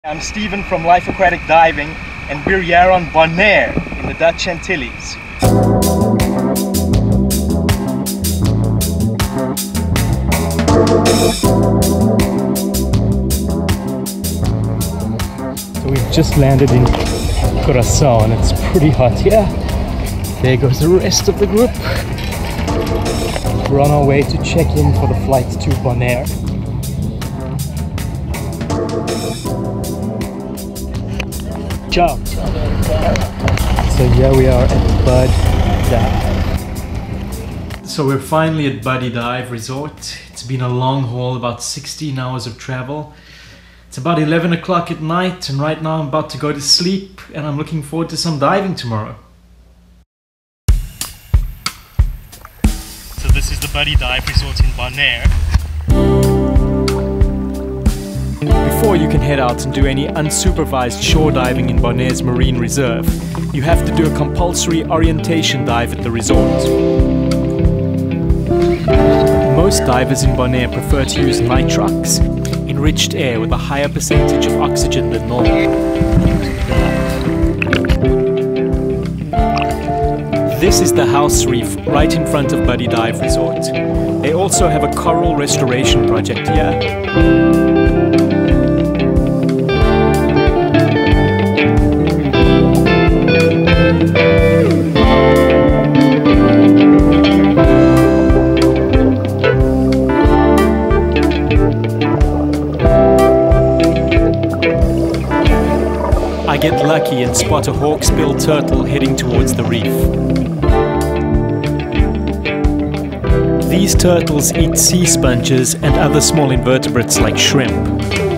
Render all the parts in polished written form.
I'm Steven from Life Aquatic Diving, and we're here on Bonaire in the Dutch Antilles. So we've just landed in Curaçao and it's pretty hot here. There goes the rest of the group. We're on our way to check in for the flight to Bonaire. Ciao. So here we are at Bud Dive. So we're finally at Buddy Dive Resort. It's been a long haul, about 16 hours of travel. It's about 11 o'clock at night and right now I'm about to go to sleep and I'm looking forward to some diving tomorrow. So this is the Buddy Dive Resort in Bonaire. Before you can head out and do any unsupervised shore diving in Bonaire's marine reserve, you have to do a compulsory orientation dive at the resort. Most divers in Bonaire prefer to use nitrox, enriched air with a higher percentage of oxygen than normal. This is the house reef right in front of Buddy Dive Resort. They also have a coral restoration project here. I get lucky and spot a hawksbill turtle heading towards the reef. These turtles eat sea sponges and other small invertebrates like shrimp.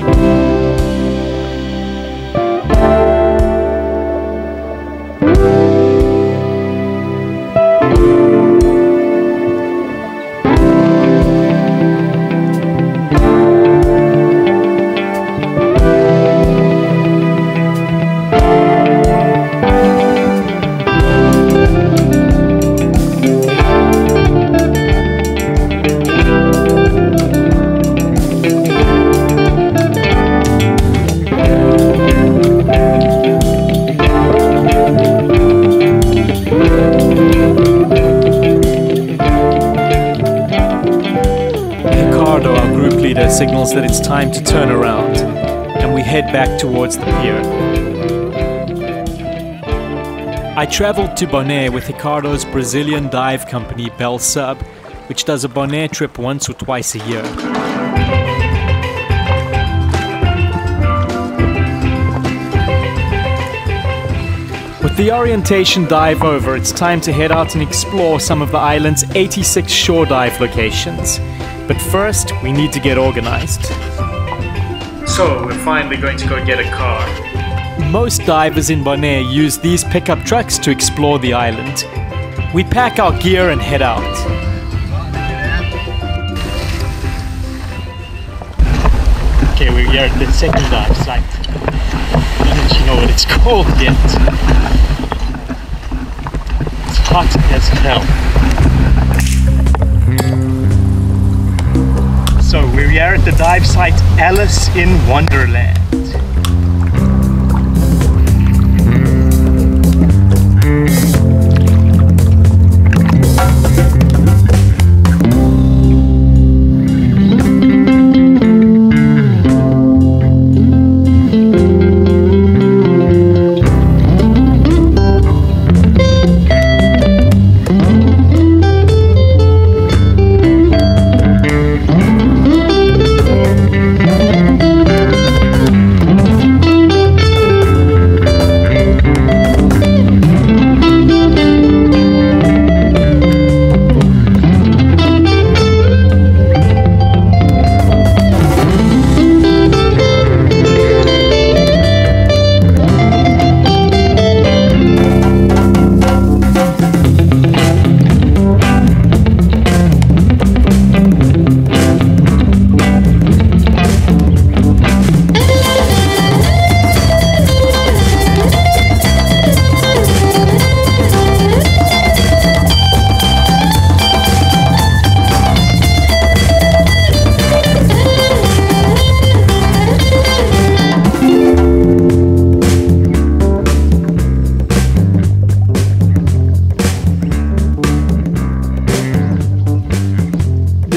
Signals that it's time to turn around, and we head back towards the pier. I traveled to Bonaire with Ricardo's Brazilian dive company Belsub, which does a Bonaire trip once or twice a year. With the orientation dive over, it's time to head out and explore some of the island's 86 shore dive locations. But first, we need to get organized. So, we're finally going to go get a car. Most divers in Bonaire use these pickup trucks to explore the island. We pack our gear and head out. Okay, we're here at the second dive site. Don't you know what it's called yet? It's hot as hell. So we're here at the dive site Alice in Wonderland.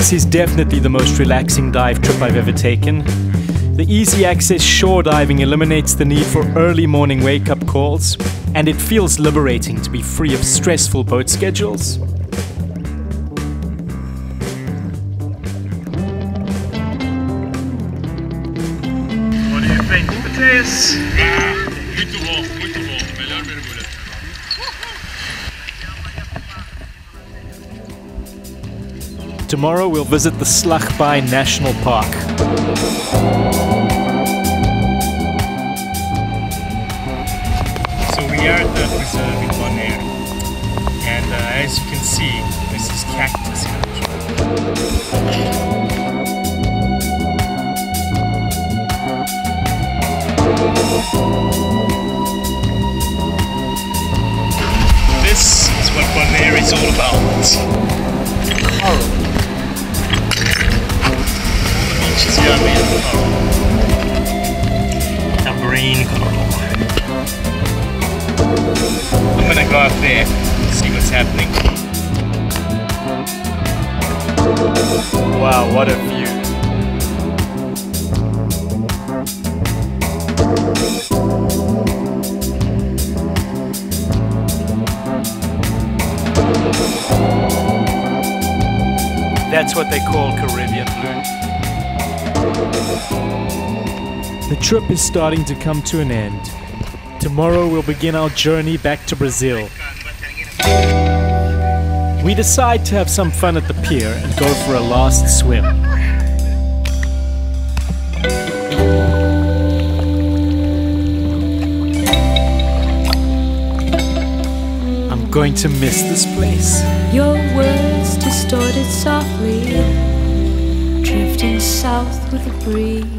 This is definitely the most relaxing dive trip I've ever taken. The easy access shore diving eliminates the need for early morning wake-up calls, and it feels liberating to be free of stressful boat schedules. What do you think, Matthias? Muito bom, muito bom. Melhor mergulho. Tomorrow we'll visit the Slagbaai National Park. So we are at the preserve in Bonaire, and as you can see, this is cactus country. This is what Bonaire is all about. Coral. The beaches here are made of coral. Tambourine coral. I'm gonna go up there and see what's happening. Wow, what a view. That's what they call Caribbean blue. The trip is starting to come to an end. Tomorrow we'll begin our journey back to Brazil. We decide to have some fun at the pier and go for a last swim. I'm going to miss this place. Your words distorted softly, drifting south with the breeze.